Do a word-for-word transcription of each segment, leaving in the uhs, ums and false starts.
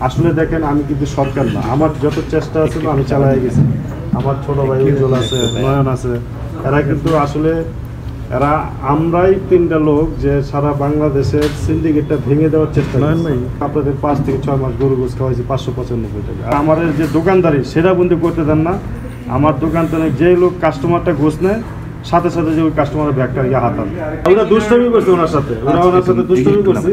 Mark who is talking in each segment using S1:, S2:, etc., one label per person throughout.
S1: আসলে দেখেন আমি কিন্তু সরকার না, আমার যত চেষ্টা আছে আমি চালাই গেছি। আমার ছোট ভাই উজ্জ্বল আছে, নয়ন আছে, এরা কিন্তু আসলে এরা আমরাই তিনটা লোক যে সারা বাংলাদেশের সিন্ডিকেটটা ভেঙে দেওয়ার চেষ্টা করি। আপনাদের পাঁচ থেকে ছয় মাস গরু গোস খাওয়াইছি পাঁচশো পঁচানব্বই টাকা। আমাদের যে দোকানদারি সেটা বন্ধু করতে দেন না। আমার দোকান থেকে যে লোক কাস্টমারটা গোস নেয় সাথে সাথে যে ওই কাস্টমারের ব্যাগটা ইয়ে হাতান, ওরা দুষ্টমি করছে ওনার সাথে, ওরা ওনার সাথে দুষ্টমি করছে।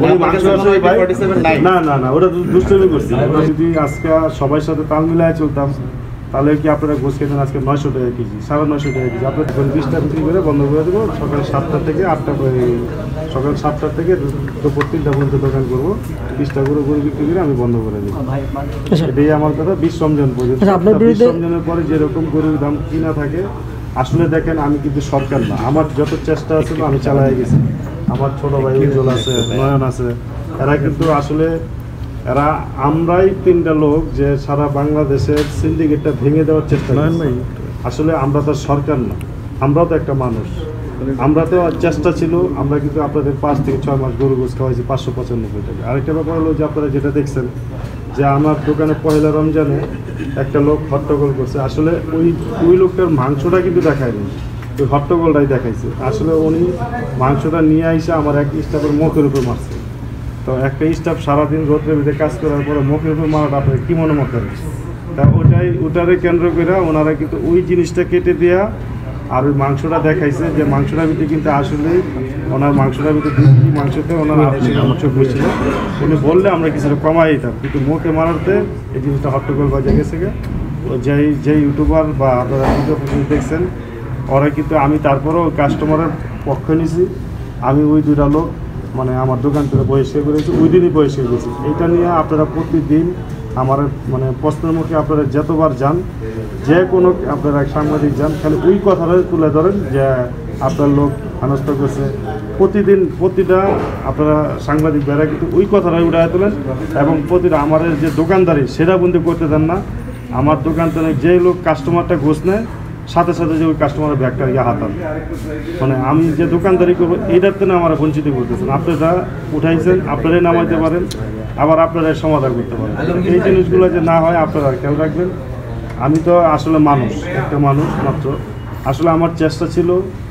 S1: না না না ওরা দুষ্টমি করছে। ওরা যদি আজকে সবার সাথে তাল মিলায় চলতাম তাহলে কি আপনারা গোস খেতেন আজকে নয়শো টাকা কেজি, সাড়ে নয়শো টাকা কেজি। আপনার এখন বিশটা বিক্রি করে বন্ধ করে দেবো, সকাল সাতটা থেকে আটটা করে, সকাল সাতটা থেকে দুপুর তিনটা পর্যন্ত দোকান করবো। বিশটা করে গরু বিক্রি করে আমি বন্ধ করে দেবো। এটাই আমার কথা। বিশ রমজান পর্যন্ত, বিশ রমজানের পরে যেরকম গরুর দাম কিনা থাকে। আসলে দেখেন আমি কিন্তু সরকার না, আমার যত চেষ্টা আছে আমি চালাই গেছি। আমার ছোট ভাই উজ্জ্বল আছে, নয়ন আছে, এরা কিন্তু আসলে এরা আমরাই তিনটা লোক যে সারা বাংলাদেশের সিন্ডিকেটটা ভেঙে দেওয়ার চেষ্টা করি। আসলে আমরা তো সরকার না, আমরাও তো একটা মানুষ। আমরা তো চেষ্টা ছিল, আমরা কিন্তু আপনাদের পাঁচ থেকে ছয় মাস গরু গোস খাওয়াইছি পাঁচশো পঁচানব্বই টাকা। আরেকটা ব্যাপার হলো যে আপনারা যেটা দেখছেন যে আমার দোকানে পয়লা রমজানে একটা লোক হট্টগোল করছে। আসলে ওই ওই লোকটার মাংসটা কিন্তু দেখায়নি, ওই হট্টগোলটাই দেখাইছে। আসলে উনি মাংসটা নিয়ে আইসে আমার এক স্টাফের মুখের উপর মারছে। তো একটা স্টাফ সারাদিন রোদ্রের ভিতরে কাজ করার পরে মুখের উপর মারাটা আপনার কী মনে মতো তা ওটাই ওটারে কেন্দ্র করে ওনারা কিন্তু ওই জিনিসটা কেটে দেওয়া আর ওই মাংসটা দেখাইছে যে মাংসটার ভিতরে কিন্তু আসলে ওনার মাংসটার ভিতরে দুই কেজি মাংসতে ওনার মাংস বসছিল। উনি বললে আমরা কিছুটা কমাই দিতাম, কিন্তু মুখে মারাতে এই জিনিসটা হট্টগোল বাজে গেছে। যেই যে ইউটিউবার বা আপনারা ভিডিও দেখছেন ওরা কিন্তু আমি তারপরেও কাস্টমারের পক্ষ নিছি। আমি ওই দুটা লোক মানে আমার দোকান থেকে বহিষ্কার করেছি, ওই দিনই বহিষ্কার করেছি। এইটা নিয়ে আপনারা প্রতিদিন আমার মানে প্রশ্নের মুখে আপনারা যতবার যান, যে কোনো আপনারা সাংবাদিক যান, খালি ওই কথাটা তুলে ধরেন যে আপনার লোক হেনস্থা করছে। প্রতিদিন প্রতিটা আপনারা সাংবাদিক বেড়া কিন্তু ওই কথাটাই উঠায় তোলেন এবং প্রতিটা আমাদের যে দোকানদারি সেটা বন্ধু করতে দেন না। আমার দোকান থেকে যে লোক কাস্টমারটা ঘুষ নেয় সাথে সাথে যে ওই কাস্টমারের ব্যাগটা ইয়ে হাতান, মানে আমি যে দোকানদারি করবো এইটার জন্য আমরা বঞ্চিত করতেছেন। আপনারা উঠাইছেন, আপনারাই নামাইতে পারেন, আবার আপনারাই সমাধান করতে পারেন। এই জিনিসগুলো যে না হয় আপনারা খেয়াল রাখবেন। আমি তো আসলে মানুষ, একটা মানুষ মাত্র। আসলে আমার চেষ্টা ছিল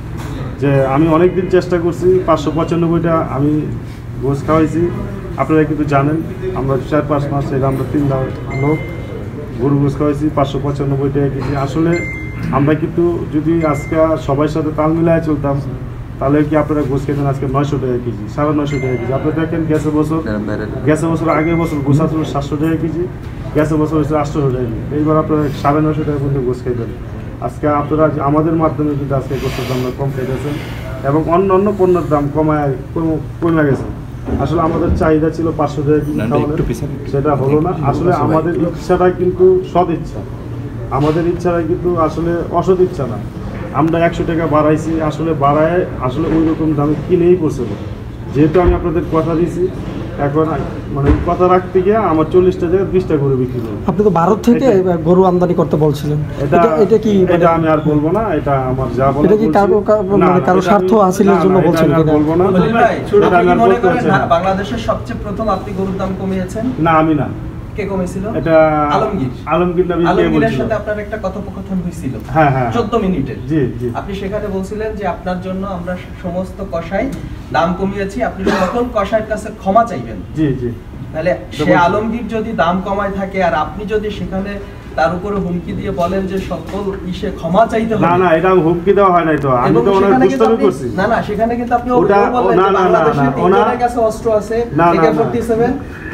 S1: যে আমি অনেক দিন চেষ্টা করছি, পাঁচশো পঁচানব্বইটা আমি গোস খাওয়াইছি। আপনারা কিন্তু জানেন আমরা চার পাঁচ মাস এটা আমরা তিন লোক গরু গোস খাওয়াইছি পাঁচশো পঁচানব্বই টাকা কেজি। আসলে আমরা কিন্তু যদি আজকে সবার সাথে তাল মিলায় চলতাম তাহলে কি আপনারা গোস খেতেন আজকে নয়শো টাকা কেজি, সাড়ে নয়শো টাকা কেজি। আপনারা দেখেন গেছে বছর গেছে বছর আগের বছর গোস আসল সাতশো টাকা কেজি, গেছে বছর হচ্ছে আটশো টাকা কেজি। এইবার আপনারা সাড়ে নয়শো টাকা পর্যন্ত গোস খাইবেন। আজকে আপনারা আমাদের মাধ্যমে কিন্তু আজকে গোসের দাম কম খাইতেছেন এবং অন্য অন্য পণ্যের দাম কমায় কমে গেছে। আসলে আমাদের চাহিদা ছিল পাঁচশো টাকা কেজি খাওয়ানোর, সেটা হলো না। আসলে আমাদের ইচ্ছাটাই কিন্তু সৎ ইচ্ছা, আমাদের ইচ্ছাটা কিন্তু আসলে অসৎ ইচ্ছা না। আমরা একশো টাকা বাড়াইছি, আসলে বাড়ায় আসলে ওই রকম দামে কিনেই পড়ছিল। যেহেতু আমি আপনাদের কথা দিয়েছি, এখন মানে কথা রাখতে গিয়ে আমার চল্লিশটা জায়গায় বিশটা গরু বিক্রি করবো।
S2: আপনি তো ভারত থেকে গরু আমদানি করতে বলছিলেন,
S1: এটা এটা কি এটা আমি আর বলবো না, এটা আমার যা বলা
S2: এটা কি কারো মানে কারো স্বার্থ হাসিলের জন্য বলছেন কিনা
S1: বলবো না।
S3: এটা আমি মনে করেন বাংলাদেশের সবচেয়ে প্রথম আপনি গরুর দাম কমিয়েছেন?
S1: না আমি না,
S3: কে কমেছিল?
S1: এটা
S3: আলমগীর।
S1: আলমগীর নবী
S3: আলমগীরের সাথে আপনার একটা কথোপকথন হয়েছিল
S1: হ্যাঁ হ্যাঁ
S3: চোদ্দ মিনিটের।
S1: জি জি।
S3: আপনি সেখানে বলছিলেন যে আপনার জন্য আমরা সমস্ত কষাই দাম কমিয়েছি, আপনি সকল কষাইয়ের কাছে ক্ষমা চাইবেন।
S1: জি জি।
S3: তাহলে সে আলমগীর যদি দাম কমায় থাকে আর আপনি যদি সেখানে তার উপরে হুমকি দিয়ে বলেন যে সকল ইসে ক্ষমা চাইতে হবে।
S1: না না, এটা হুমকি দেওয়া হয় নাই তো, আমি তো ওনার দুষ্টামি করছি।
S3: না না, সেখানে কিন্তু আপনি
S1: ওটা না না না না ওনার
S3: কাছে অস্ত্র আছে
S1: এ কে ফর্টি সেভেন।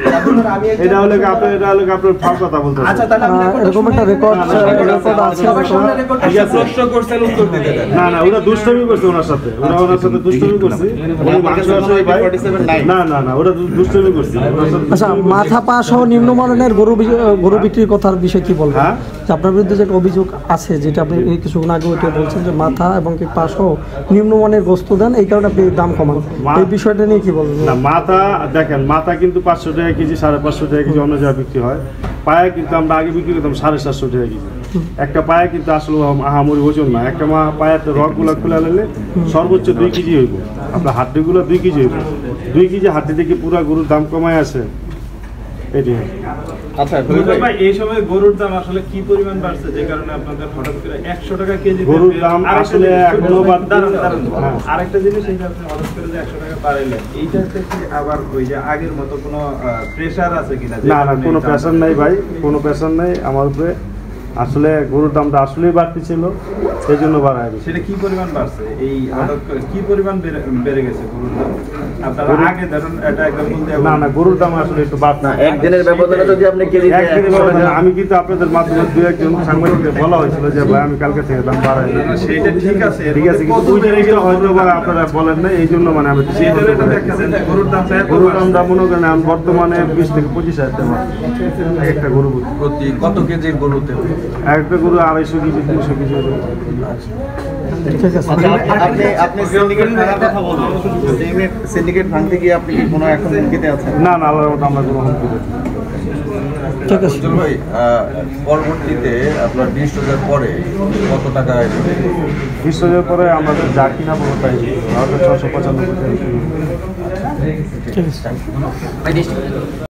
S1: আমি এটা হলো কি আপনি এটা হলো কি আপনি ফাল কথা বলতেছেন।
S3: আচ্ছা তাহলে আপনি
S2: এরকম একটা রেকর্ড রেকর্ড আছে,
S3: সবার সামনে রেকর্ড আছে, প্রশ্ন করছেন উত্তর দিতে দেন।
S1: না না, ওরা দুষ্টামি করছে ওনার সাথে, ওরা ওনার সাথে দুষ্টামি করছে। ওই মাংস আছে ভাই না না না, ওরা দুষ্টামি করছে।
S2: আচ্ছা, মাথা পা সহ নিম্নমানের গরু গরু বিক্রির কথার বিষয়ে কি বলবেন? আপনার বিরুদ্ধে যে অভিযোগ আছে, যেটা আপনি কিছুক্ষণ আগে ওইটা বলছেন যে মাথা এবং কি পা সহ নিম্নমানের গোশত দেন, এই কারণে আপনি দাম কমান, এই বিষয়টা নিয়ে কি বলবেন?
S1: না, মাথা দেখেন, মাথা কিন্তু পাঁচশো টাকা কেজি, সাড়ে পাঁচশো টাকা কেজি অন্য জায়গায় বিক্রি হয়। পায়া কিন্তু আমরা আগে বিক্রি করতাম সাড়ে সাতশো টাকা কেজি। একটা পায়া কিন্তু আসলে আহামরি ওজন না, একটা মা পায়াতে রকগুলো খুলে নিলে সর্বোচ্চ দুই কেজি হইব, আপনার হাড্ডিগুলো দুই কেজি হইব। দুই কেজি হাড্ডি থেকে পুরা গরুর দাম কমায় আসে। এটি
S4: আচ্ছা ভাই, এই সময় গরুর দাম আসলে কি পরিমাণ বাড়ছে যে কারণে আপনাদের হঠাৎ করে একশো টাকা কেজি
S1: গরুর দাম আসলে এখনো বাড়ছে।
S4: দাঁড়ান, দাঁড়ান।
S1: হ্যাঁ।
S4: আরেকটা জিনিস এইটা আপনি হঠাৎ করে যে একশো টাকা বাড়াইলেন, এইটাতে কি আবার ওই যে আগের মতো কোনো প্রেসার আছে কিনা? যে
S1: না না
S4: কারণে
S1: কোনো
S4: এই দাম-
S1: প্রেশার নেই ভাই, কোনো প্রেশার নেই আমার উপরে। আসলে গরুর দামটা আসলেই বাড়তি ছিল, সেই জন্য বাড়ায় দিচ্ছে।
S4: সেটা কি পরিমাণ বাড়ছে? এই হঠাৎ করে কি পরিমাণ বেড়ে- বেড়ে গেছে গরুর দাম? আপনারা
S1: গরুর-
S4: আগে ধরুন এটা একদম বলতে
S1: না না গরুর দাম আসলে একটু বাড়তি।
S5: একদিনের ব্যবধানে যদি আপনি কেজিতে
S1: একদিনের ব্যবধানে আমি কিন্তু আপনাদের মাধ্যমে দু একজন সাংবাদিকদের বলা হয়েছিল যে ভাই আমি কালকে থেকে দাম বাড়াই
S4: না, না, সেইটা ঠিক আছে।
S1: ঠিক আছে, কিন্তু ওই জিনিসটা হয়তো বা আপনারা বলেন না, এই জন্য মানে আমি
S4: সেইটার এটা দেখেছেন যে গরুর দামটা এত
S1: গরুর
S4: বাড়ছে।
S1: দামটা মনে করেন আমি বর্তমানে বিশ থেকে পঁচিশ হাজার টাকা এক একটা গরু প্রতি।
S5: প্রতি কত কেজির গরুতে?
S1: এক একটা গরু আড়াইশো কেজি তিনশো কেজি ওজন।
S2: ঠিক আছে
S5: আপনি আপনি সিন্ডিকেট ভাঙার কথা বললেন, সিন্ডিকেট সিন্ডিকেট ভাঙতে গিয়ে আপনি কি কোনো এখন হুমকিতে আছেন?
S1: না না আল্লাহর রহমতে আমরা কোনো হুমকি দেই না।
S2: ঠিক আছে
S6: উজ্জ্বল ভাই, আহ, পরবর্তীতে আপনার বিশ হাজার পরে কত টাকা
S1: বিশ হাজার পরে আমাদের যা কিনা পড়ো তাই আমাদের ছশো পঁচানব্বই টাকা কিলো।
S2: ঠিক আছে